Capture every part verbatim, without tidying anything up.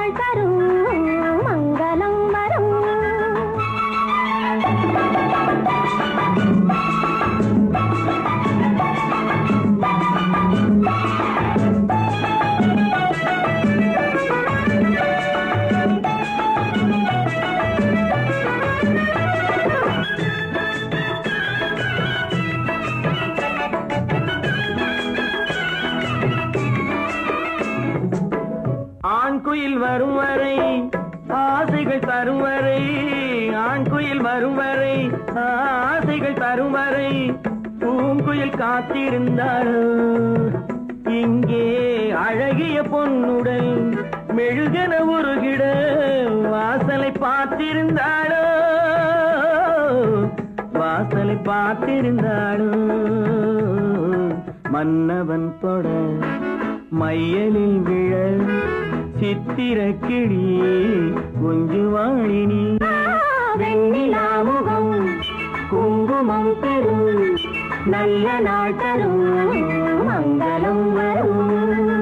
நாள் தரும் மங்களம் வரும். ஆண் குயில் வரும் வரை ஆசைகள் தரும் வரை, ஆண் குயில் வரும் வரை ஆசைகள் தரும் வரை, பூங்குயில் காத்திருந்தாளோ இங்கே அழகிய பொன்னுடல் மெழுகன உருகிட வாசலை பார்த்திருந்தாளோ, வாசலை பார்த்திருந்தாளோ. மன்னவன் தொட மையலில் விழ சித்திர கிளி குஞ்சுவாழினி, வெண்ணிலா முகம் குங்குமம் பெறும் நல்ல நாள் தரும் மங்களம் வரும்.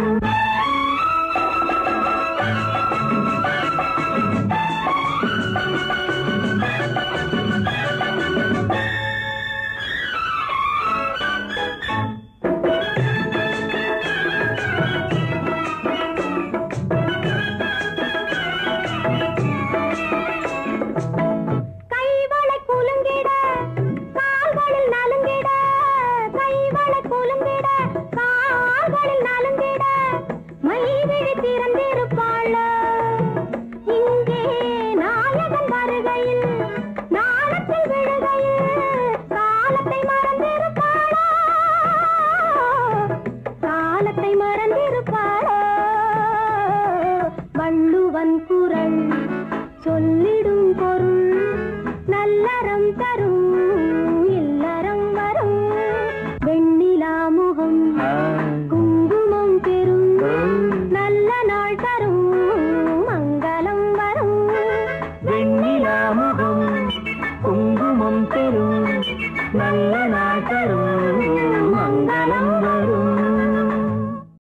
வள்ளுவன் குரல் சொல்லிடும் பொருள் நல்லறம் தரும் இல்லறம் வரும். வெண்ணிலா முகம் குங்குமம் பெறும் நல்ல நாள் தரும் மங்களம் வரும். வெண்ணிலா முகம் குங்குமம் பெறும் நல்ல